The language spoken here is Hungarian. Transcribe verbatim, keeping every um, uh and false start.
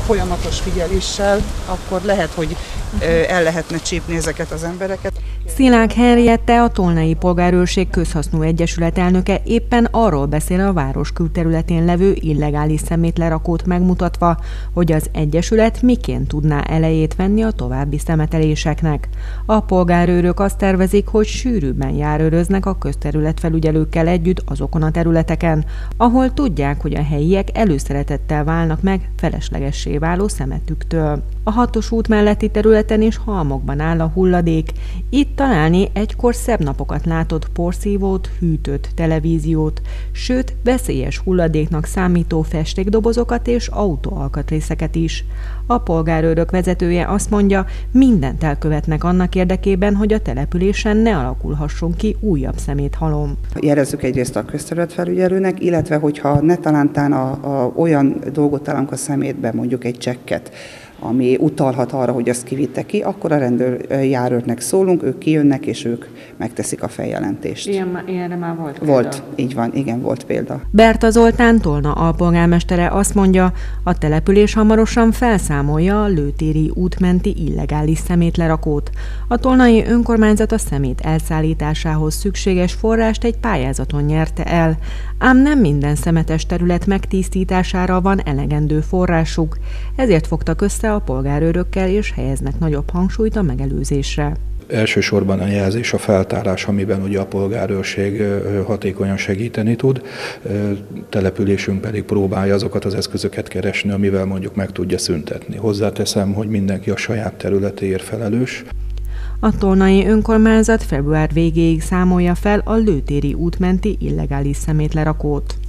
folyamatos figyeléssel, akkor lehet, hogy el lehetne csípni ezeket az embereket. Szilágyi Henriette, a Tolnai Polgárőrség Közhasznú Egyesület elnöke éppen arról beszél a város külterületén levő illegális szemétlerakót megmutatva, hogy az egyesület miként tudná elejét venni a további szemeteléseknek. A polgárőrök azt tervezik, hogy sűrűbben járőröznek a közterületfelügyelőkkel együtt azokon a területeken, ahol tudják, hogy a helyiek előszeretettel válnak meg feleslegessé váló szemetüktől. A hatos út melletti területen is halmokban áll a hulladék. Itt találni egykor szebb napokat látott porszívót, hűtött televíziót, sőt veszélyes hulladéknak számító festékdobozokat és autóalkatrészeket is. A polgárőrök vezetője azt mondja, mindent elkövetnek annak érdekében, hogy a településen ne alakulhasson ki újabb szeméthalom. Jelezzük egyrészt a közterületfelügyelőnek, illetve hogyha ne talántán a, a, olyan dolgot találunk a szemétbe, mondjuk egy csekket, ami utalhat arra, hogy azt kivitte ki, akkor a rendőrjárőrnek szólunk, ők kijönnek, és ők megteszik a feljelentést. Ilyen, ilyenre már volt példa? Volt, így van, igen, volt példa. Berta Zoltán, Tolna alpolgármestere azt mondja, a település hamarosan felszámolja a lőtéri út menti illegális szemétlerakót. A tolnai önkormányzat a szemét elszállításához szükséges forrást egy pályázaton nyerte el, ám nem minden szemetes terület megtisztítására van elegendő forrásuk, ezért fogtak össze a polgárőrökkel, és helyeznek nagyobb hangsúlyt a megelőzésre. Elsősorban a jelzés, a feltárás, amiben ugye a polgárőrség hatékonyan segíteni tud. Településünk pedig próbálja azokat az eszközöket keresni, amivel mondjuk meg tudja szüntetni. Hozzáteszem, hogy mindenki a saját területéért felelős. A tolnai önkormányzat február végéig számolja fel a lőtéri út menti illegális szemétlerakót.